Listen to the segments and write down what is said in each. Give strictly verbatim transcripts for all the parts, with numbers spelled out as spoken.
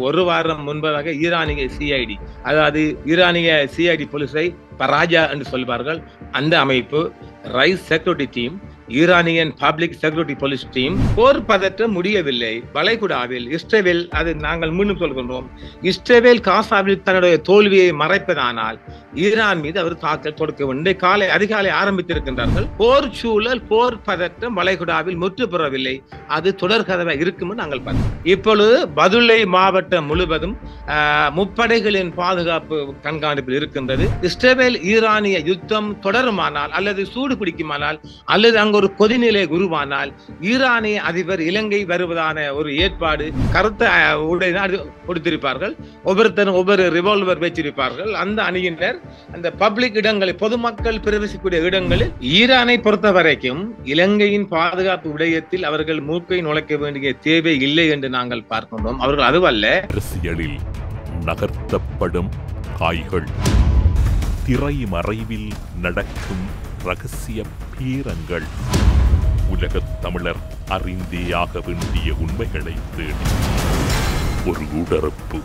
ஒரு வாரம் முன்பதாக ஈரானிய சிஐடி, அதாவது ஈரானிய சிஐடி போலீஸை பராஜா என்று சொல்வார்கள், அந்த அமைப்பு, rise security team, Iranian public security police team, போர் பதற்றம் முடியவில்லை. வளைகுடாவில் இஸ்ரேல், அது நாங்கள் மீண்டும் சொல்கின்றோம், இஸ்ரேல் காசாவில் தன்னுடைய தோல்வியை மறைப்பதானால் ஈரான் மீது அவர் தாக்கல் தொடுக்க வேண்டும். காலை அதிகாலை ஆரம்பித்திருக்கின்றார்கள். போர் சூழல், போர் பதற்றம் வளைகுடாவில் முற்று பெறவில்லை. அது தொடர்கதவை இருக்கும் நாங்கள் பார்த்தோம். இப்பொழுது பதுளை மாவட்டம் முழுவதும் முப்படைகளின் பாதுகாப்பு கண்காணிப்பில் இருக்கின்றது. இஸ்ரேல் ஈரானிய யுத்தம் தொடருமானால் அல்லது சூடு பிடிக்குமானால் அல்லது அங்கு ஒரு கொதிநிலை உருவானால் ஈரானிய அதிபர் இலங்கை வருவதான ஒரு ஏற்பாடு கருத்த உடைய கொடுத்திருப்பார்கள். ஒவ்வொருத்தரும் ஒவ்வொரு ரிவால்வர் வச்சிருப்பார்கள். அந்த அணியினர் அந்த பப்ளிக் இடங்களில், பொதுமக்கள் பிரவேசிக்கூடிய இடங்களில் ஈரானை பொறுத்த வரைக்கும் இலங்கையின் பாதுகாப்பு விடயத்தில் அவர்கள் மூக்கை நுழைக்க வேண்டிய தேவை இல்லை என்று நாங்கள் பார்க்கின்றோம். அவர்கள் அதுவல்ல. அரசியலில் நகர்த்தப்படும் காய்கள், திரை மறைவில் நடக்கும் ரகசிய பீரங்கள், உலகத் தமிழர் அறிந்தேயாக வேண்டிய உண்மைகளை தேடி ஒரு உடறுப்பு.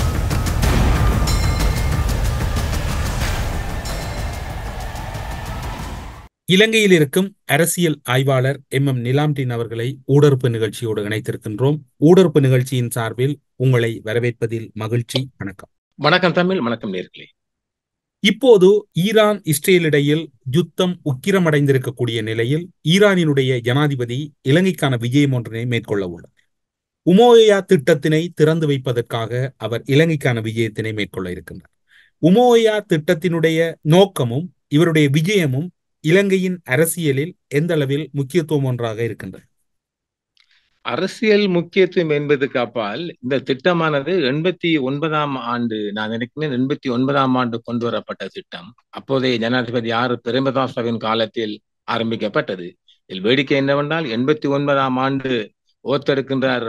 இலங்கையில் இருக்கும் அரசியல் ஆய்வாளர் எம் எம் நிலாம்டின் அவர்களை ஊடறுப்பு நிகழ்ச்சியோடு இணைத்திருக்கின்றோம். ஊடறுப்பு நிகழ்ச்சியின் சார்பில் உங்களை வரவேற்பதில் மகிழ்ச்சி. வணக்கம். வணக்கம் தமிழ். வணக்கம் நேர்களே. இப்போது ஈரான் இஸ்ரேல் இடையில் யுத்தம் உக்கிரமடைந்திருக்கக்கூடிய நிலையில் ஈரானினுடைய ஜனாதிபதி இலங்கைக்கான விஜயம் ஒன்றினை மேற்கொள்ள உள்ளார். உமோயா திட்டத்தினை திறந்து வைப்பதற்காக அவர் இலங்கைக்கான விஜயத்தினை மேற்கொள்ள இருக்கின்றார். உமோயா திட்டத்தினுடைய நோக்கமும் இவருடைய விஜயமும் இலங்கையின் அரசியலில் எந்த அளவில் முக்கியத்துவம் ஒன்றாக இருக்கின்றது? அரசியல் முக்கியத்துவம் என்பதுக்கு அப்பால் இந்த திட்டமானது எண்பத்தி ஒன்பதாம் ஆண்டு, நான் நினைக்கிறேன் எண்பத்தி ஒன்பதாம் ஆண்டு கொண்டு வரப்பட்ட திட்டம். அப்போதைய ஜனாதிபதி ஆர் பிரேமதாசவின் காலத்தில் ஆரம்பிக்கப்பட்டது. இதில் வேடிக்கை என்னவென்றால், எண்பத்தி ஒன்பதாம் ஆண்டு ஓத்தெடுக்கின்றார்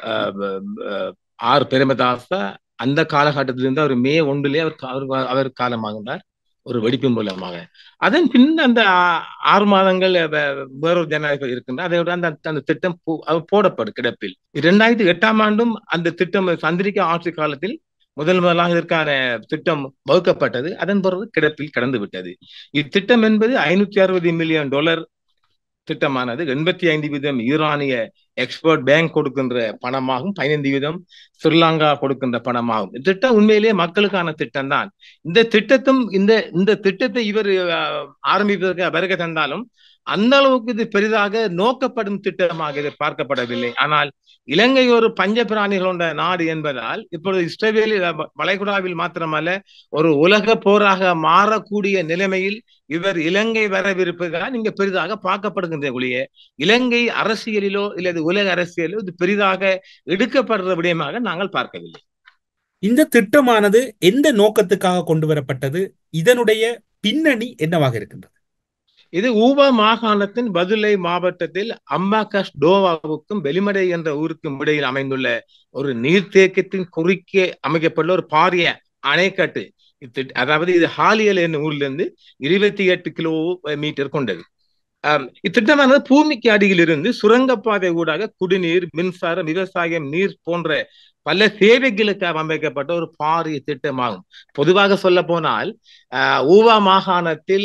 ஆர் பிரேமதாசா. அந்த காலகட்டத்திலிருந்து அவர் மே ஒன்றிலே அவர் அவர் காலமாகின்றார் ஒரு வெடிப்பு மூலமாக. அதன் பின் அந்த ஆறு மாதங்கள் வேறொரு ஜனாதிபதி இருக்கின்றார். அதோட அந்த அந்த திட்டம் போடப்படும் கிடப்பில். இரண்டாயிரத்தி எட்டாம் ஆண்டும் அந்த திட்டம் சந்திரிகா ஆட்சி காலத்தில் முதல் முதலாக இதற்கான திட்டம் வகுக்கப்பட்டது. அதன் பிறகு கிடப்பில் கடந்து விட்டது. இத்திட்டம் என்பது ஐநூத்தி அறுபது மில்லியன் டாலர் திட்டமானது. எண்பத்தி ஐந்து வீதம் ஈரானிய எக்ஸ்போர்ட் பேங்க் கொடுக்கின்ற பணமாகும், பதினைந்து வீதம் ஸ்ரீலங்கா கொடுக்கின்ற பணமாகும். திட்டம் உண்மையிலேயே மக்களுக்கான திட்டம் தான். இந்த திட்டத்தும் இந்த இந்த திட்டத்தை இவர் ஆரம்பிப்பதற்கு வருகை தந்தாலும் அந்த அளவுக்கு இது பெரிதாக நோக்கப்படும் திட்டமாக இது பார்க்கப்படவில்லை. ஆனால் இலங்கை ஒரு பஞ்ச பிராணிகளோட நாடு என்பதால் இப்பொழுது இஸ்ரேலில் வளைகுடாவில் மாத்திரமல்ல ஒரு உலக போராக மாறக்கூடிய நிலைமையில் இவர் இலங்கை வரவிருப்பதால் இங்க பெரிதாக பார்க்கப்படுகின்ற ஒழிய இலங்கை அரசியலிலோ இல்லது உலக அரசியலோ இது பெரிதாக எடுக்கப்படுற விடயமாக நாங்கள் பார்க்கவில்லை. இந்த திட்டமானது எந்த நோக்கத்துக்காக கொண்டு வரப்பட்டது? இதனுடைய பின்னணி என்னவாக இருக்கின்றது? இது ஊவா மாகாணத்தின் பதுளை மாவட்டத்தில் அம்பாகஸ் டோவாவுக்கும் வெளிமடை என்ற ஊருக்கும் இடையில் அமைந்துள்ள ஒரு நீர்த்தேக்கத்தின் குறுக்கே அமைக்கப்பட்டுள்ள ஒரு பாரிய அணைக்கட்டு. அதாவது இது ஹாலியல் என்னும் ஊரிலிருந்து இருபத்தி எட்டு கிலோ மீட்டர் கொண்டது. அஹ் இத்திட்டமானது பூமிக்கு அடியில் இருந்து சுரங்கப்பாதை ஊடாக குடிநீர், மின்சாரம், விவசாயம், நீர் போன்ற பல சேவைகளுக்காக அமைக்கப்பட்ட ஒரு பாரிய திட்டமாகும். பொதுவாக சொல்ல போனால் அஹ் ஊவா மாகாணத்தில்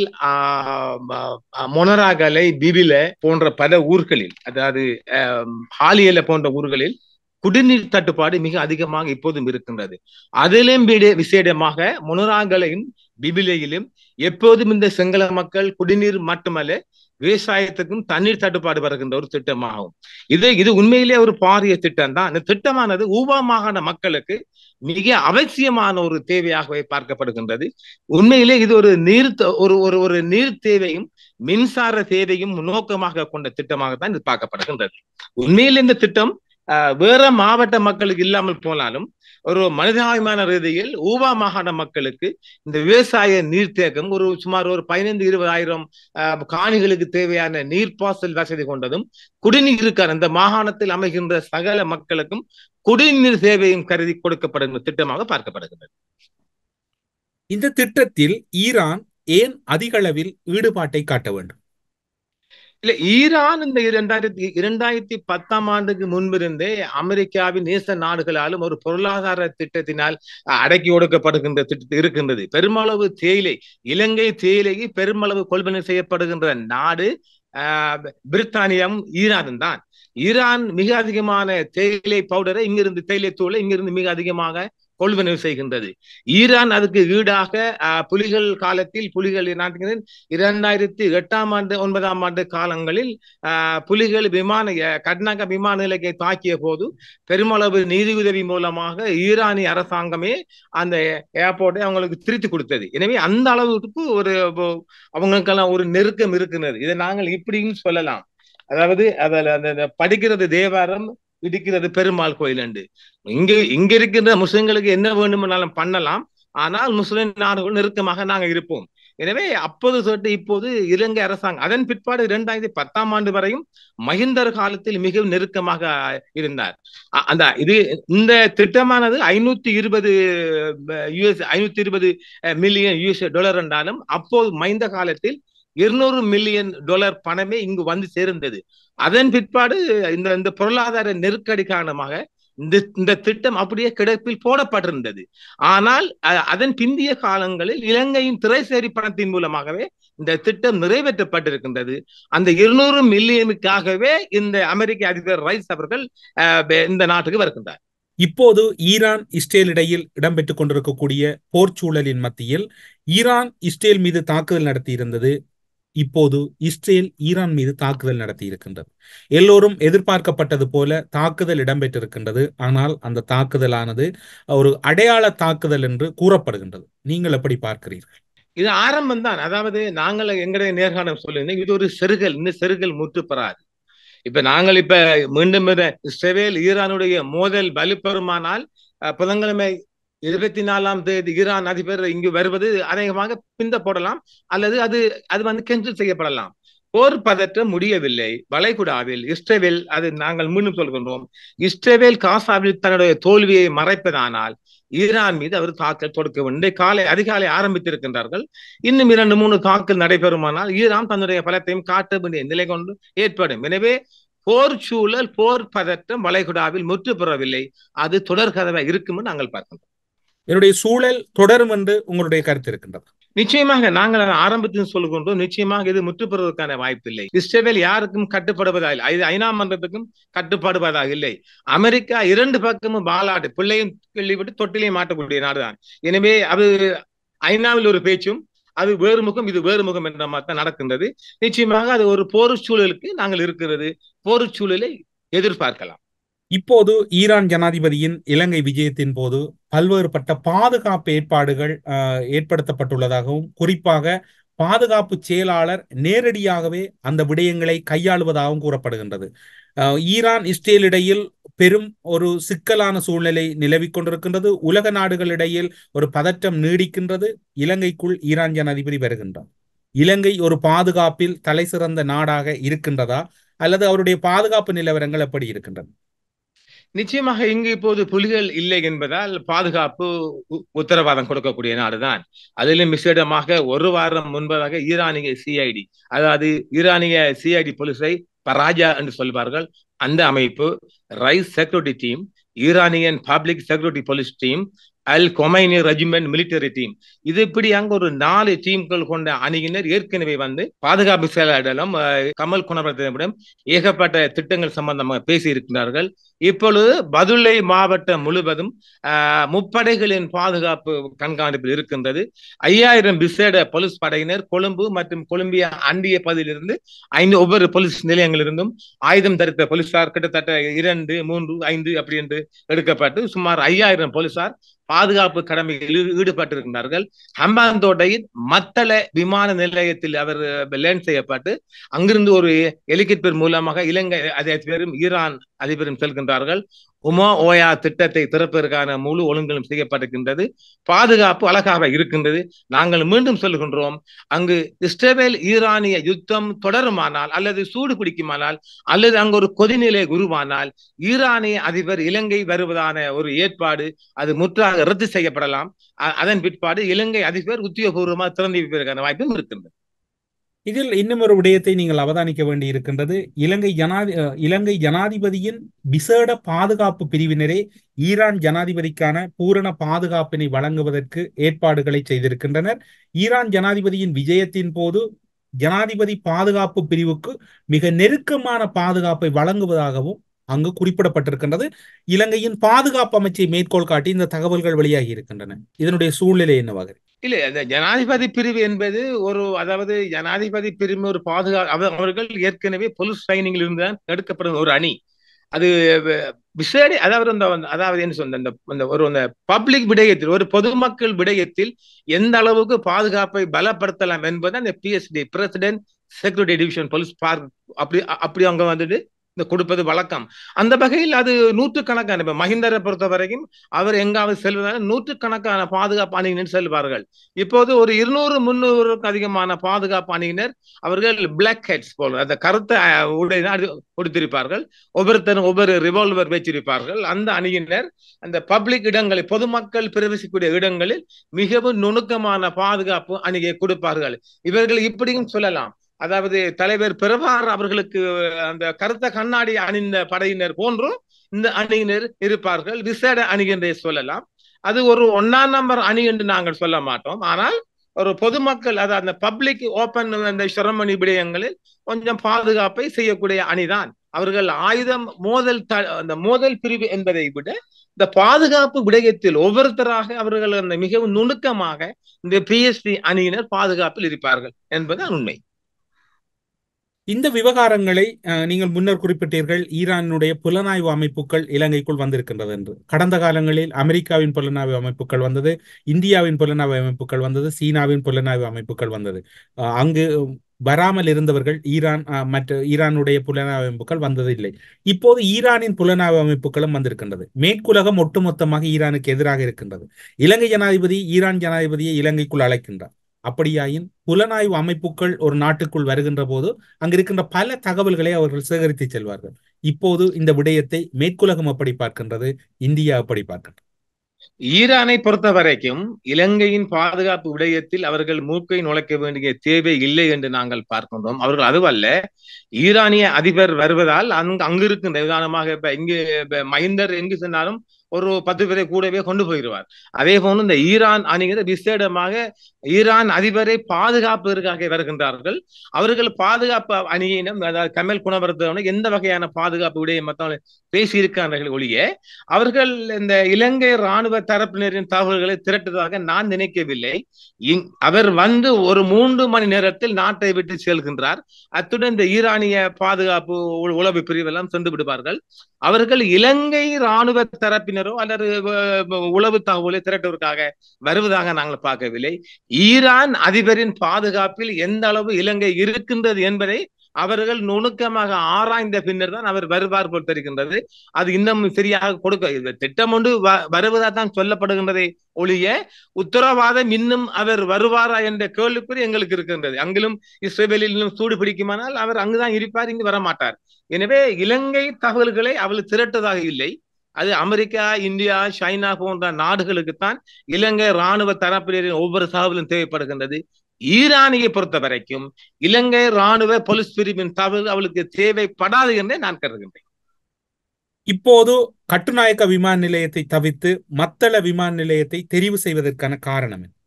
ஆஹ் மொனராகலை, பிபில போன்ற பல ஊர்களில், அதாவது ஹாலியல போன்ற ஊர்களில் குடிநீர் தட்டுப்பாடு மிக அதிகமாக இப்போதும் இருக்கின்றது. அதிலும் விசேடமாக மொனராகலையும் பிபிலையிலும் எப்போதும் இந்த சிங்கள மக்கள் குடிநீர் மட்டுமல்ல விவசாயத்துக்கும் தண்ணீர் தட்டுப்பாடு வருகின்ற ஒரு திட்டமாகும். இது இது உண்மையிலே ஒரு பாரிய திட்டம் தான். இந்த திட்டமானது ஊவா மாகாண மக்களுக்கு மிக அவசியமான ஒரு தேவையாகவே பார்க்கப்படுகின்றது. உண்மையிலே இது ஒரு நீர் ஒரு ஒரு ஒரு நீர் தேவையும் மின்சார தேவையும் நோக்கமாக கொண்ட திட்டமாகத்தான் இது பார்க்கப்படுகின்றது. உண்மையில் இந்த திட்டம் அஹ் வேற மாவட்ட மக்களுக்கு இல்லாமல் போனாலும் ஒரு மனிதாபிமான ரீதியில் ஊவா மாகாண மக்களுக்கு இந்த விவசாய நீர்த்தேக்கம் ஒரு சுமார் ஒரு பதினைந்து இருபதாயிரம் காணிகளுக்கு தேவையான நீர்ப்பாசல் வசதி கொண்டதும், குடிநீருக்கான இந்த மாகாணத்தில் அமைகின்ற சகல மக்களுக்கும் குடிநீர் சேவையும் கருதி கொடுக்கப்படுகின்ற திட்டமாக பார்க்கப்படுகிறது. இந்த திட்டத்தில் ஈரான் ஏன் அதிக அளவில் ஈடுபாட்டை காட்ட வேண்டும்? இல்ல, ஈரான் இந்த இரண்டாயிரத்தி இரண்டாயிரத்தி பத்தாம் ஆண்டுக்கு முன்பிருந்தே அமெரிக்காவின் நேச நாடுகளாலும் ஒரு பொருளாதார திட்டத்தினால் அடக்கி ஒடுக்கப்படுகின்ற திட்டத்தில் இருக்கின்றது. பெருமளவு தேயிலை, இலங்கை தேயிலைக்கு பெருமளவு கொள்வனை செய்யப்படுகின்ற நாடு ஆஹ் பிரித்தானியாவும் ஈரானும் தான். ஈரான் மிக அதிகமான தேயிலை பவுடரை இங்கிருந்து, தேயிலை தூளை இங்கிருந்து மிக அதிகமாக கொள்வனவு செய்கின்றது. ஈரான் அதுக்கு ஈடாக புலிகள் காலத்தில், புலிகள் இரண்டாயிரத்தி எட்டாம் ஆண்டு ஒன்பதாம் ஆண்டு காலங்களில் புலிகள் விமான கர்நாடக விமான நிலையத்தை தாக்கிய போது பெருமளவு நிதி உதவி மூலமாக ஈரானிய அரசாங்கமே அந்த ஏர்போர்ட்டை அவங்களுக்கு திருத்தி கொடுத்தது. எனவே அந்த அளவுக்கு ஒரு அவங்களுக்கெல்லாம் ஒரு நெருக்கம் இருக்கிறது. இதை நாங்கள் இப்படின்னு சொல்லலாம். அதாவது அதில் அந்த படிக்கிறது தேவாரம், இடிக்கிறது பெருமாள் கோயில் என்று. இங்க இங்க இருக்கின்ற முஸ்லிம்களுக்கு என்ன வேண்டுமானாலும் பண்ணலாம், ஆனால் முஸ்லிம் நாடுகள் நெருக்கமாக நாங்கள் இருப்போம். எனவே அப்போது தொட்டு இப்போது இலங்கை அரசாங்கம், அதன் பிற்பாடு இரண்டாயிரத்தி பத்தாம் ஆண்டு வரையும் மஹிந்தர் காலத்தில் மிகவும் நெருக்கமாக இருந்தார். அந்த இது இந்த திட்டமானது ஐநூத்தி இருபது யூஎஸ் ஐநூத்தி இருபது மில்லியன் யூஎஸ் டாலர் என்றாலும் அப்போது மஹிந்த காலத்தில் இருநூறு மில்லியன் டாலர் பணமே இங்கு வந்து சேர்ந்தது. அதன் பிற்பாடு இந்த இந்த பொருளாதார நெருக்கடி காரணமாக இந்த இந்த திட்டம் அப்படியே கிடப்பில் போடப்பட்டிருந்தது. ஆனால் அதன் பிந்திய காலங்களில் இலங்கையின் திரைசேரி பணத்தின் மூலமாகவே இந்த திட்டம் நிறைவேற்றப்பட்டிருக்கின்றது. அந்த இருநூறு மில்லியனுக்காகவே இந்த அமெரிக்க அதிபர் ரைஸ் அவர்கள் இந்த நாட்டுக்கு வருகின்றார். இப்போது ஈரான் இஸ்ரேல் இடையில் இடம்பெற்றுக் கொண்டிருக்கக்கூடிய போர் சூழலின் மத்தியில் ஈரான் இஸ்ரேல் மீது தாக்குதல் நடத்தி இருந்தது. இப்போது இஸ்ரேல் ஈரான் மீது தாக்குதல் நடத்தி இருக்கின்றது. எல்லோரும் எதிர்பார்க்கப்பட்டது போல தாக்குதல் இடம்பெற்றிருக்கின்றது. ஆனால் அந்த தாக்குதலானது ஒரு அடையாள தாக்குதல் என்று கூறப்படுகின்றது. நீங்கள் எப்படி பார்க்கிறீர்கள்? இது ஆரம்பம் தான். அதாவது நாங்கள் எங்களுடைய நேர்காணல் சொல்லியிருந்தோம், இது ஒரு செருகல், இந்த செருகல் முற்று பெறாது. இப்ப நாங்கள் இப்ப மீண்டும் இஸ்ரேல் ஈரானுடைய மோதல் வலுப்பெறுமானால் புதன்கிழமை இருபத்தி நாலாம் தேதி ஈரான் அதிபர் இங்கு வருவது அநேகமாக பிந்த போடலாம், அல்லது அது அது வந்து கேன்சல் செய்யப்படலாம். போர் பதற்றம் முடியவில்லை. வளைகுடாவில் இஸ்ரேல், அது நாங்கள் மீண்டும் சொல்கின்றோம், இஸ்ரேல் காசாவில் தன்னுடைய தோல்வியை மறைப்பதானால் ஈரான் மீது அவர் தாக்கல் தொடுக்க வேண்டும். காலை அதிகாலை ஆரம்பித்திருக்கின்றார்கள். இன்னும் இரண்டு மூணு தாக்கல் நடைபெறுமானால் ஈரான் தன்னுடைய பலத்தையும் காட்ட வேண்டிய நிலை கொண்டு ஏற்படும். எனவே போர் சூழல், போர் பதற்றம் வளைகுடாவில் முற்று பெறவில்லை. அது தொடர்கதவை இருக்கும் நாங்கள் பார்க்கின்றோம். என்னுடைய சூழல் தொடரும் என்று உங்களுடைய கருத்து இருக்கின்றது? நிச்சயமாக நாங்கள் ஆரம்பத்தில் சொல்லுகின்றோம், நிச்சயமாக இது முற்று பெறுவதற்கான வாய்ப்பு இல்லை. இஸ்ரேல் யாருக்கும் கட்டுப்படுவதாக இல்லை, ஐநா மன்றத்துக்கும் கட்டுப்படுவதாக இல்லை. அமெரிக்கா இரண்டு பக்கமும் பாலாட்டு, பிள்ளையும் கிள்ளிவிட்டு தொட்டிலையும் மாட்டக்கூடிய நாடுதான். எனவே அது ஐநாவில் ஒரு பேச்சும், அது வேறு முகம், இது வேறு முகம் என்ற மாதிரி தான் நடக்கின்றது. நிச்சயமாக அது ஒரு போர் சூழலுக்கு நாங்கள் இருக்கிறது, போர் சூழலை எதிர்பார்க்கலாம். இப்போது ஈரான் ஜனாதிபதியின் இலங்கை விஜயத்தின் போது பல்வேறுபட்ட பாதுகாப்பு ஏற்பாடுகள் ஏற்படுத்தப்பட்டுள்ளதாகவும், குறிப்பாக பாதுகாப்பு செயலாளர் நேரடியாகவே அந்த விடயங்களை கையாளுவதாகவும் கூறப்படுகின்றது. ஈரான் இஸ்ரேல் இடையில் பெரும் ஒரு சிக்கலான சூழ்நிலை நிலவிக் கொண்டிருக்கின்றது. உலக நாடுகளிடையில் ஒரு பதற்றம் நீடிக்கின்றது. இலங்கைக்குள் ஈரான் ஜனாதிபதி வருகின்றார். இலங்கை ஒரு பாதுகாப்பில் தலை சிறந்த நாடாக இருக்கின்றதா, அல்லது அவருடைய பாதுகாப்பு நிலவரங்கள் எப்படி இருக்கின்றன? நிச்சயமாக இங்கு இப்போது புலிகள் இல்லை என்பதால் பாதுகாப்பு உத்தரவாதம் கொடுக்கக்கூடிய நாடுதான். அதிலும் விசேடமாக ஒரு வாரம் முன்பதாக ஈரானிய சிஐடி, அதாவது ஈரானிய சிஐடி போலீஸை பராஜா என்று சொல்வார்கள், அந்த அமைப்பு, rise security team, Iranian public security police team, Al Khomeini regiment military team, இது இப்படி அங்க ஒரு நாலு டீம்கள் கொண்ட அணியினர் ஏற்கனவே வந்து பாதுகாப்பு செயலாளரிடம் கமல் குணவர்த்தனிடம் ஏகப்பட்ட திட்டங்கள் சம்பந்தமாக பேசி இருக்கிறார்கள். இப்பொழுது பதுளை மாவட்டம் முழுவதும் ஆஹ் முப்படைகளின் பாதுகாப்பு கண்காணிப்பில் இருக்கின்றது. ஐயாயிரம் விசேட போலீஸ் படையினர் கொழும்பு மற்றும் கொலம்பியா அண்டிய பகுதியிலிருந்து ஐந்து ஒவ்வொரு போலீஸ் நிலையங்களிலிருந்தும் ஆயுதம் தரித்த போலீசார் கிட்டத்தட்ட இரண்டு மூன்று ஐந்து அப்படி என்று எடுக்கப்பட்டு சுமார் ஐயாயிரம் போலீசார் பாதுகாப்பு கடமையில் ஈடுபட்டிருக்கின்றார்கள். ஹம்பாந்தோட்டையில் மத்தள விமான நிலையத்தில் அவர் லேண்ட் செய்யப்பட்டு அங்கிருந்து ஒரு ஹெலிகாப்டர் மூலமாக இலங்கை அதிபரும் ஈரான் அதிபரும் செல்கின்றார்கள். உமா ஓயா திட்டத்தை திறப்பதற்கான முழு ஒழுங்கும் செய்யப்பட்டிருக்கின்றது. பாதுகாப்பு அழகாக இருக்கின்றது. நாங்கள் மீண்டும் சொல்கின்றோம், அங்கு இஸ்ரேல் ஈரானிய யுத்தம் தொடருமானால் அல்லது சூடு பிடிக்குமானால் அல்லது அங்கு ஒரு கொதிநிலை உருவானால் ஈரானிய அதிபர் இலங்கை வருவதான ஒரு ஏற்பாடு அது முற்றாக ரத்து செய்யப்படலாம். அதன் பிற்பாடு இலங்கை அதிபர் உத்தியோகபூர்வமாக திறந்து வைப்பதற்கான வாய்ப்பும் இருக்கின்றது. இதில் இன்னும் ஒரு விடயத்தை நீங்கள் அவதானிக்க வேண்டி இருக்கின்றது. இலங்கை ஜனாதி இலங்கை ஜனாதிபதியின் விசேட பாதுகாப்பு பிரிவினரே ஈரான் ஜனாதிபதிக்கான பூரண பாதுகாப்பினை வழங்குவதற்கு ஏற்பாடுகளை செய்திருக்கின்றனர். ஈரான் ஜனாதிபதியின் விஜயத்தின் போது ஜனாதிபதி பாதுகாப்பு பிரிவுக்கு மிக நெருக்கமான பாதுகாப்பை வழங்குவதாகவும் அங்கு குறிப்பிடப்பட்டிருக்கின்றது. இலங்கையின் பாதுகாப்பு அமைச்சை மேற்கோள் காட்டி இந்த தகவல்கள் வெளியாகி இருக்கின்றன. இதனுடைய சூழ்நிலை என்னவாக? இல்ல, அந்த ஜனாதிபதி பிரிவு என்பது ஒரு, அதாவது ஜனாதிபதி பிரிவு ஒரு பாதுகா அவர்கள் ஏற்கனவே பொலிஸ் ட்ரைனிங்கில் இருந்துதான் எடுக்கப்படும் ஒரு அணி. அது விசேட, அதாவது அதாவது என்ன சொன்ன ஒரு பப்ளிக் விடயத்தில், ஒரு பொதுமக்கள் விடயத்தில் எந்த அளவுக்கு பாதுகாப்பை பலப்படுத்தலாம் என்பது அந்த PSD president security division police park அப்படி அப்படி அவங்க வந்துட்டு இந்த கொடுப்பது வழக்கம். அந்த வகையில் அது நூற்றுக்கணக்கான, இப்ப மஹிந்தரை பொறுத்த வரைக்கும் அவர் எங்காவது செல்வதால் நூற்றுக்கணக்கான பாதுகாப்பு அணியினர் செல்வார்கள். இப்போது ஒரு இருநூறு முன்னூறுக்கு அதிகமான பாதுகாப்பு அணியினர் அவர்கள் பிளாக் ஹெட்ஸ் போல அந்த கருத்த உடை கொடுத்திருப்பார்கள். ஒவ்வொருத்தரும் ஒவ்வொரு ரிவால்வர் வச்சிருப்பார்கள். அந்த அணியினர் அந்த பப்ளிக் இடங்களில், பொதுமக்கள் பிரவேசிக்கூடிய இடங்களில் மிகவும் நுணுக்கமான பாதுகாப்பு அணியை கொடுப்பார்கள். இவர்கள் இப்படியும் சொல்லலாம், அதாவது தலைவர் பிரபார் அவர்களுக்கு அந்த கருத்த கண்ணாடி அணிந்த படையினர் போன்றும் இந்த அணியினர் இருப்பார்கள். விசேட அணி என்றே சொல்லலாம். அது ஒரு ஒன்னாம் நம்பர் அணி என்று நாங்கள் சொல்ல மாட்டோம். ஆனால் ஒரு பொதுமக்கள், அதாவது அந்த பப்ளிக் ஓபன் அந்த செரமனி விடயங்களில் கொஞ்சம் பாதுகாப்பை செய்யக்கூடிய அணிதான். அவர்கள் ஆயுதம் மோதல் அந்த மோதல் பிரிவு என்பதை விட இந்த பாதுகாப்பு விடயத்தில் ஒவ்வொருத்தராக அவர்கள் அந்த மிகவும் நுணுக்கமாக இந்த பிஎஸ்டி அணியினர் பாதுகாப்பில் இருப்பார்கள் என்பதுதான் உண்மை. இந்த விவகாரங்களை நீங்கள் முன்னர் குறிப்பிட்டீர்கள், ஈரானுடைய புலனாய்வு அமைப்புகள் இலங்கைக்குள் வந்திருக்கின்றது என்று. கடந்த காலங்களில் அமெரிக்காவின் புலனாய்வு அமைப்புகள் வந்தது, இந்தியாவின் புலனாய்வு அமைப்புகள் வந்தது, சீனாவின் புலனாய்வு அமைப்புகள் வந்தது. அங்கு வராமல் இருந்தவர்கள் ஈரான் மற்ற ஈரானுடைய புலனாய்வு அமைப்புகள் வந்ததில்லை. இப்போது ஈரானின் புலனாய்வு அமைப்புகளும் வந்திருக்கின்றது. மேற்குலகம் ஒட்டுமொத்தமாக ஈரானுக்கு எதிராக இருக்கின்றது. இலங்கை ஜனாதிபதி ஈரான் ஜனாதிபதியை இலங்கைக்குள் அழைக்கின்றார். அப்படியாயின் புலனாய்வு அமைப்புகள் ஒரு நாட்டுக்குள் வருகின்ற போது அங்கிருக்கின்ற பல தகவல்களை அவர்கள் சேகரித்து செல்வார்கள். இப்போது இந்த விடயத்தை மேற்குலகம் எப்படி பார்க்கின்றது, இந்தியா எப்படி பார்க்கின்றது? ஈரானை பொறுத்த வரைக்கும் இலங்கையின் பாதுகாப்பு விடயத்தில் அவர்கள் மூக்கை நுழைக்க வேண்டிய தேவை இல்லை என்று நாங்கள் பார்க்கின்றோம். அவர்கள் அதுவல்ல, ஈரானிய அதிபர் வருவதால் அங்கு அங்கு இருக்கின்ற உதாரணமாக இப்ப இங்கு மஹிந்தர் எங்கு சென்றாலும் ஒரு பத்து பேரை கூடவே கொண்டு போயிடுவார். அதே போன்று இந்த ஈரான் அணிகிற விசேடமாக ஈரான் அதிபரை பாதுகாப்பதற்காக வருகின்றார்கள். அவர்கள் பாதுகாப்பு அணியினம், அதாவது கமல் குணவர்த்தவனை எந்த வகையான பாதுகாப்பு விடயம் மற்றவர்கள் பேசியிருக்கிறார்கள் ஒழிய அவர்கள் இந்த இலங்கை இராணுவ தரப்பினரின் தகவல்களை திரட்டுவதாக நான் நினைக்கவில்லை. அவர் வந்து ஒரு மூன்று மணி நேரத்தில் நாட்டை விட்டு செல்கின்றார். அத்துடன் இந்த ஈரானிய பாதுகாப்பு உளவு பிரிவெல்லாம் சென்று விடுவார்கள். அவர்கள் இலங்கை இராணுவ தரப்பினரோ அல்லது உளவு தகவலை திரட்டுவதற்காக வருவதாக நாங்கள் பார்க்கவில்லை. ஈரான் அதிபரின் பாதுகாப்பில் எந்த அளவு இலங்கை இருக்கின்றது என்பதை அவர்கள் நுணுக்கமாக ஆராய்ந்த பின்னர் தான் அவர் வருவார் போல் தெரிகின்றது. அது இன்னும் சரியாக கொடுக்க திட்டம் ஒன்று வருவதா தான் சொல்லப்படுகின்றதை ஒழிய உத்தரவாதம் இன்னும் அவர் வருவாரா என்ற கேள்விக்குறி எங்களுக்கு இருக்கின்றது. அங்கிலும் இஸ்ரேலில் இன்னும் சூடு பிடிக்குமானால் அவர் அங்குதான் இருப்பார், இங்கு வரமாட்டார். எனவே இலங்கை தகவல்களை அவள் திரட்டதாக இல்லை. அது அமெரிக்கா, இந்தியா, சைனா போன்ற நாடுகளுக்குத்தான் இலங்கை இராணுவ தரப்பினரின் ஒவ்வொரு தகவலும் தேவைப்படுகின்றது. ஈரானியை பொறுத்த வரைக்கும் இலங்கை இராணுவ போலீஸ் பிரிவின் தகவல் அவளுக்கு தேவைப்படாது என்றே நான் கருதுகின்றேன். இப்போது கட்டுநாயக்க விமான நிலையத்தை தவிர்த்து மத்தள விமான நிலையத்தை தெரிவு செய்வதற்கான காரணம் என்ன?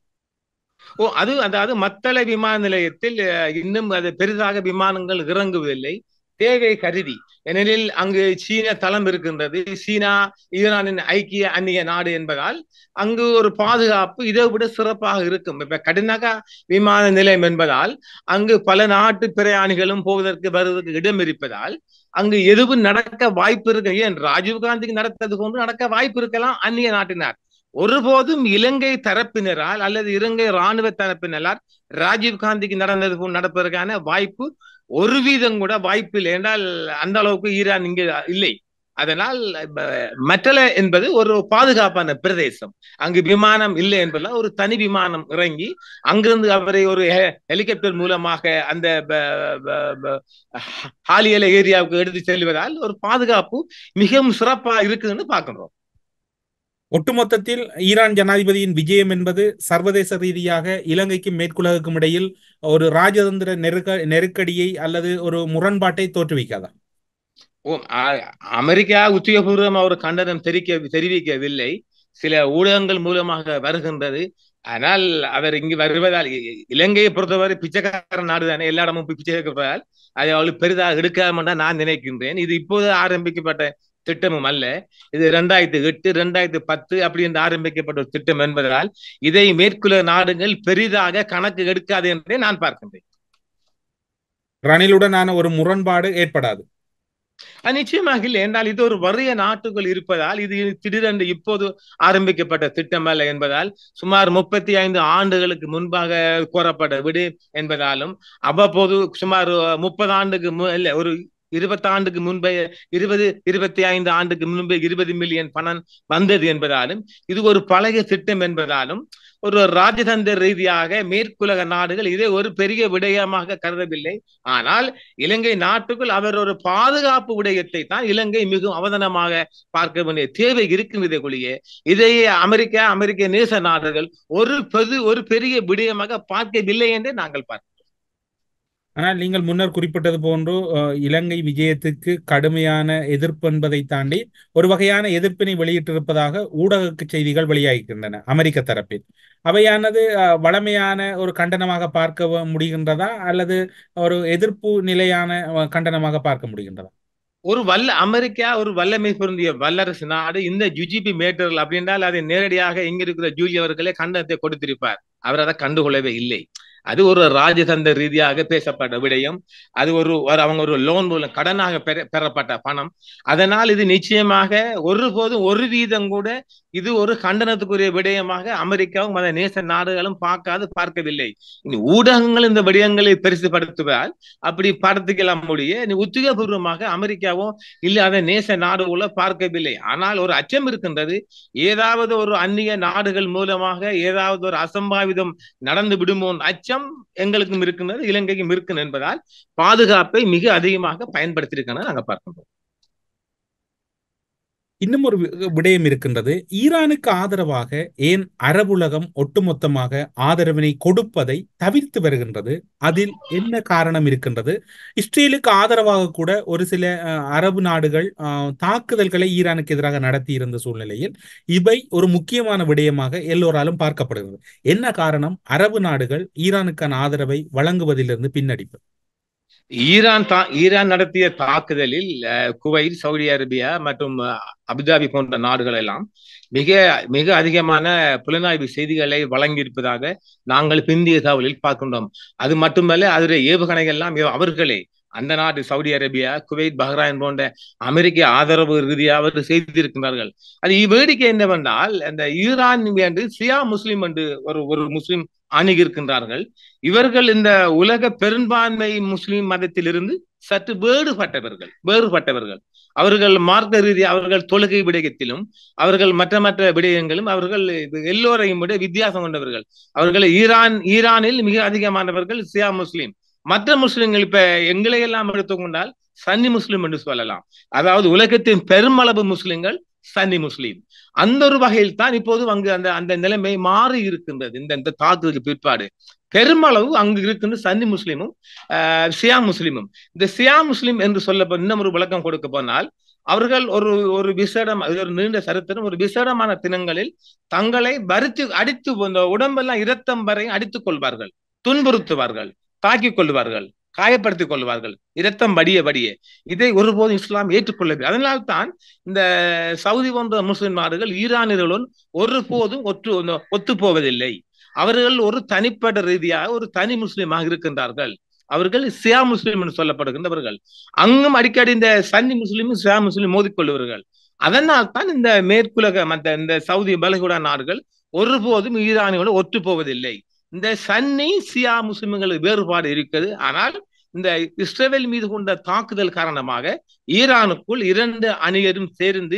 ஓ அது அதாவது மத்தள விமான நிலையத்தில் இன்னும் அது பெரிதாக விமானங்கள் இறங்குவதில்லை, தேவை கருதி. ஏனெனில் அங்கு சீன தளம் இருக்கின்றது. சீனா ஈரானின் ஐக்கிய அந்நிய நாடு என்பதால் அங்கு ஒரு பாதுகாப்பு இதை விட சிறப்பாக இருக்கும். இப்ப கடுநகா விமான நிலையம் என்பதால் அங்கு பல நாட்டு பிரயாணிகளும் போவதற்கு வருவதற்கு இடம் இருப்பதால் அங்கு எதுவும் நடக்க வாய்ப்பு இருக்கு. ஏன் ராஜீவ்காந்திக்கு நடத்தது போன்று நடக்க வாய்ப்பு இருக்கலாம் அந்நிய நாட்டினார். ஒருபோதும் இலங்கை தரப்பினரால் அல்லது இலங்கை இராணுவ தரப்பினரால் ராஜீவ்காந்திக்கு நடந்தது போல் நடப்பதற்கான வாய்ப்பு ஒரு வீதம் கூட வாய்ப்பு இல்லை. என்றால் அந்த அளவுக்கு ஈரான் இங்கே இல்லை. அதனால் மற்றல என்பது ஒரு பாதுகாப்பான பிரதேசம். அங்கு விமானம் இல்லை என்பதால் ஒரு தனி விமானம் இறங்கி அங்கிருந்து அவரை ஒரு ஹெலிகாப்டர் மூலமாக அந்த ஹாலியல ஏரியாவுக்கு எடுத்து செல்வதால் ஒரு பாதுகாப்பு மிகவும் சிறப்பாக இருக்குதுன்னு பார்க்கிறோம். ஒட்டுமொத்தத்தில் ஈரான் ஜனாதிபதியின் விஜயம் என்பது சர்வதேச ரீதியாக இலங்கைக்கும் மேற்குலகுக்கும் இடையில் ஒரு ராஜதந்திர நெருக்க நெருக்கடியை அல்லது ஒரு முரண்பாட்டை தோற்றுவிக்காதா? ஓ அமெரிக்கா உத்தியோகபூர்வமாக ஒரு கண்டனம் தெரிவிக்க தெரிவிக்கவில்லை, சில ஊடகங்கள் மூலமாக வருகின்றது. ஆனால் அவர் இங்கு வருவதால் இலங்கையை பொறுத்தவரை பிச்சைக்கார நாடு தானே, எல்லா இடமும் பிச்சை கேட்கப்பதால் அதை அவளுக்கு பெரிதாக எடுக்காம தான் நான் நினைக்கின்றேன். இது இப்போது ஆரம்பிக்கப்பட்ட திட்டமும் அல்ல, இது இரண்டாயிரத்தி எட்டு இரண்டாயிரத்தி பத்து அப்படி என்று ஆரம்பிக்கப்பட்ட ஒரு திட்டம் என்பதால் இதை மேற்குலக நாடுகள் பெரிதாக கணக்கு எடுக்காது என்றே நான் பார்க்கின்றேன். ரணிலுடனான ஒரு முரண்பாடு ஏற்படாது. நிச்சயமாக இல்லை என்றால் இது ஒரு வறிய நாட்டுகள் இருப்பதால் இது திடீரென்று இப்போது ஆரம்பிக்கப்பட்ட திட்டம் அல்ல என்பதால் சுமார் முப்பத்தி ஐந்து ஆண்டுகளுக்கு முன்பாக கோரப்பட்ட விடு என்பதாலும் அவ்வப்போது சுமார் முப்பது ஆண்டுக்கு இல்ல ஒரு இருபத்தி ஆண்டுக்கு முன்பே இருபது இருபத்தி ஐந்து ஆண்டுக்கு முன்பே இருபது மில்லியன் பணம் வந்தது என்பதாலும் இது ஒரு பழைய திட்டம் என்பதாலும் ஒரு ராஜதந்திர ரீதியாக மேற்குலக நாடுகள் இதை ஒரு பெரிய விடயமாக கருதவில்லை. ஆனால் இலங்கை நாட்டுக்குள் அவர் ஒரு பாதுகாப்பு விடயத்தை தான் இலங்கை மிகவும் அவதானமாக பார்க்க வேண்டிய தேவை இருக்கின்றதை ஒழிய இதையே அமெரிக்கா அமெரிக்க நேச நாடுகள் ஒரு பொது ஒரு பெரிய விடயமாக பார்க்கவில்லை என்றே நாங்கள் பார்க்கிறோம். ஆனால் நீங்கள் முன்னர் குறிப்பிட்டது போன்று இலங்கை விஜயத்துக்கு கடுமையான எதிர்ப்பு என்பதை தாண்டி ஒரு வகையான எதிர்ப்பினை வெளியிட்டிருப்பதாக ஊடக செய்திகள் வெளியாகின்றன அமெரிக்க தரப்பில். அவையானது வளமையான ஒரு கண்டனமாக பார்க்க முடிகின்றதா அல்லது ஒரு எதிர்ப்பு நிலையான கண்டனமாக பார்க்க முடிகின்றதா? ஒரு வல்ல அமெரிக்கா ஒரு வல்லமை பொருந்திய வல்லரசு நாடு. இந்த யுஜிபி மேட்டர்கள் அப்படின்றால் அதை நேரடியாக இங்க இருக்கிற ஜூலி அவர்களே கண்டனத்தை கொடுத்திருப்பார். அவர் அதை கண்டுகொள்ளவே இல்லை. அது ஒரு ராஜதந்திர ரீதியாக பேசப்பட்ட விடயம். அது ஒரு அவங்க ஒரு லோன் மூலம் கடனாக பெற பெறப்பட்ட பணம். அதனால் இது நிச்சயமாக ஒருபோதும் ஒரு வீதம் கூட இது ஒரு கண்டனத்துக்குரிய விடயமாக அமெரிக்காவும் மத நேச நாடுகளும் பார்க்காது பார்க்கவில்லை. ஊடகங்கள் இந்த விடயங்களை பெருசுபடுத்துவதால் அப்படி படுத்திக்கலாம் முடிய உத்தியோகபூர்வமாக அமெரிக்காவும் இல்லாத நேச நாடுகளை பார்க்கவில்லை. ஆனால் ஒரு அச்சம் இருக்கின்றது, ஏதாவது ஒரு அந்நிய நாடுகள் மூலமாக ஏதாவது ஒரு அசம்பாவிதம் நடந்து விடுமோ அச்சம் எங்களுக்கும் இருக்கின்றது, இலங்கைக்கும் இருக்கும் என்பதால் பாதுகாப்பை மிக அதிகமாக பயன்படுத்தியிருக்கிறது நாங்கள் பார்க்கின்றோம். இன்னும் ஒரு விடயம் இருக்கின்றது. ஈரானுக்கு ஆதரவாக ஏன் அரபுலகம் ஒட்டுமொத்தமாக ஆதரவினை கொடுப்பதை தவிர்த்து வருகின்றது? அதில் என்ன காரணம் இருக்கின்றது? இஸ்ரேலுக்கு ஆதரவாக கூட ஒரு சில அரபு நாடுகள் தாக்குதல்களை ஈரானுக்கு எதிராக நடத்தி இருந்த சூழ்நிலையில் இவை ஒரு முக்கியமான விடயமாக எல்லோராலும் பார்க்கப்படுகிறது. என்ன காரணம் அரபு நாடுகள் ஈரானுக்கான ஆதரவை வழங்குவதிலிருந்து பின்னடிப்பு? ஈரான் தா ஈரான் நடத்திய தாக்குதலில் குவைத், சவுதி அரேபியா மற்றும் அபுதாபி போன்ற நாடுகள் எல்லாம் மிக மிக அதிகமான புலனாய்வு செய்திகளை வழங்கியிருப்பதாக நாங்கள் பிந்திய தகவலில் பார்க்கின்றோம். அது மட்டுமல்ல, அதனுடைய ஏவுகணைகள் எல்லாம் அவர்களே அந்த நாடு சவுதி அரேபியா, குவைத், பஹ்ரைன் போன்ற அமெரிக்க ஆதரவு ரீதியாக அவர் செய்திருக்கிறார்கள். அது வேடிக்கை என்னவென்றால், அந்த ஈரான் என்று சியா முஸ்லிம் என்று ஒரு ஒரு முஸ்லிம் அணுகியிருக்கின்றார்கள். இவர்கள் இந்த உலக பெரும்பான்மை முஸ்லிம் மதத்திலிருந்து சற்று வேறுபட்டவர்கள் வேறுபட்டவர்கள் அவர்கள் மார்க்க ரீதியாக அவர்கள் தொழுகை விடயத்திலும் அவர்கள் மற்ற மற்ற விடயங்களும் அவர்கள் எல்லோரையும் விட வித்தியாசம் கொண்டவர்கள். அவர்கள் ஈரான் ஈரானில் மிக அதிகமானவர்கள் சியா முஸ்லிம். மற்ற முஸ்லிம்கள் இப்ப எங்களை எல்லாம் எடுத்துக்கொண்டால் சன்னி முஸ்லிம் என்று சொல்லலாம். அதாவது உலகத்தின் பெருமளவு முஸ்லிம்கள் சன்னி முஸ்லீம். அந்த ஒரு வகையில் தான் இப்போது அங்கு அந்த அந்த நிலைமை மாறி இருக்கின்றது. இந்த இந்த தாக்குதலுக்கு பிற்பாடு பெருமளவு அங்கு இருக்கின்ற சன்னி முஸ்லீமும் அஹ் சியா முஸ்லீமும். இந்த சியா முஸ்லீம் என்று சொல்ல இன்னும் ஒரு விளக்கம் கொடுக்க போனால், அவர்கள் ஒரு ஒரு விசேடம், ஒரு நீண்ட சரித்திரம், ஒரு விசேடமான தினங்களில் தங்களை வரித்து அடித்து உடம்பெல்லாம் இரத்தம் வரை அடித்துக் கொள்வார்கள், துன்புறுத்துவார்கள், தாக்கிக் கொள்வார்கள், காயப்படுத்திக் கொள்வார்கள், இரத்தம் வடிய வடிய. இதை ஒருபோதும் இஸ்லாம் ஏற்றுக்கொள்ளவில்லை. அதனால் தான் இந்த சவுதி போன்ற முஸ்லிம் நாடுகள் ஈரானியர்களுடன் ஒருபோதும் ஒற்று ஒத்து போவதில்லை. அவர்கள் ஒரு தனிப்பட்ட ரீதியாக ஒரு தனி முஸ்லிமாக இருக்கின்றார்கள். அவர்கள் சியா முஸ்லிம் என்று சொல்லப்படுகின்றவர்கள். அங்கும் அடிக்கடி இந்த சன்னி முஸ்லிமும் சியா முஸ்லிம் மோதிக்கொள்வார்கள். அதனால் தான் இந்த மேற்குலக மற்ற இந்த சவுதி பலகுடா நாடுகள் ஒருபோதும் ஈரானியோடு ஒத்து போவதில்லை. இந்த சன்னி சியா முஸ்லிம்களுக்கு வேறுபாடு இருக்கிறது. ஆனால் இந்த இஸ்ரேல் மீது கொண்ட தாக்குதல் காரணமாக ஈரானுக்குள் இரண்டு அணியரும் சேர்ந்து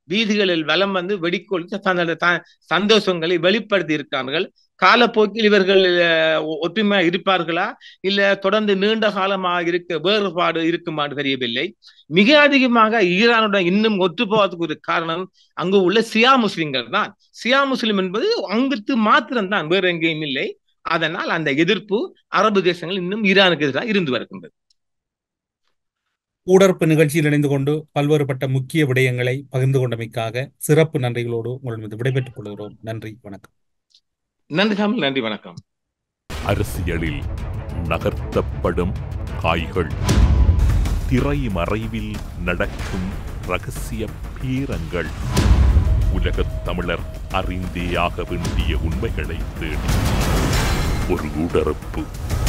வீதிகளில் வலம் வந்து வெடிக்கொழுத்து தங்களது சந்தோஷங்களை வெளிப்படுத்தி இருக்கார்கள். காலப்போக்கில் இவர்கள் ஒற்றுமையா இருப்பார்களா இல்ல தொடர்ந்து நீண்ட காலமாக இருக்க வேறுபாடு இருக்குமாறு தெரியவில்லை. மிக அதிகமாக ஈரானுடன் இன்னும் ஒற்று போவதற்கு ஒரு காரணம் அங்கு உள்ள சியா முஸ்லிம்கள் தான். சியா முஸ்லிம் என்பது அங்கிட்டு மாத்திரம்தான், வேறு எங்கேயும் இல்லை. அதனால் அந்த எதிர்ப்பு அரபு தேசங்கள் இன்னும் ஈரானுக்கு எதிராக இருந்து வருகின்றது. ஊடறுப்பு நிகழ்ச்சியில் இணைந்து கொண்டு பல்வேறுபட்ட முக்கிய விடயங்களை பகிர்ந்து கொண்டமைக்காக சிறப்பு நன்றிகளோடு உங்களிடம் விடைபெற்றுக் கொள்கிறோம். நன்றி, வணக்கம். நன்றி சாமி, நன்றி, வணக்கம். அரசியலில் நகர்த்தப்படும் காய்கள், திரைமறைவில் நடக்கும் ரகசிய பீரங்கள், உலகத் தமிழர் அறிந்தேயாக வேண்டிய உண்மைகளை தேடி ஒரு ஊடறுப்பு.